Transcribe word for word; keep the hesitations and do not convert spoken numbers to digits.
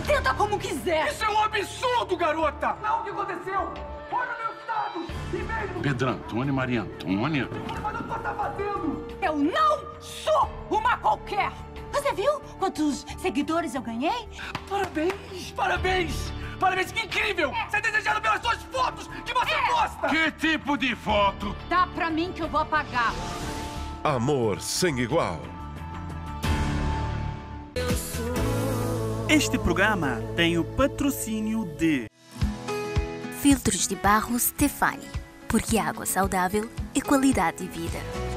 Entenda como quiser. Isso é um absurdo, garota! Não, o que aconteceu? Foi no meu estado! E-mail! Pedro Antônio e Maria Antônia. Mas o que você tá fazendo? Eu não sou uma qualquer. Você viu quantos seguidores eu ganhei? Parabéns! Parabéns! Parabéns, que incrível! É. Você é desejado pelas suas fotos que você É. posta! Que tipo de foto? Dá pra mim que eu vou apagar. Amor sem igual. Este programa tem o patrocínio de Filtros de barro Stefani, porque água saudável é qualidade de vida.